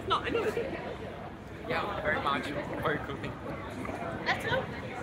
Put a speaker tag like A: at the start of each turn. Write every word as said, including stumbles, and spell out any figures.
A: It's not. I know.
B: Yeah, very much. Very cool.
A: Let's go.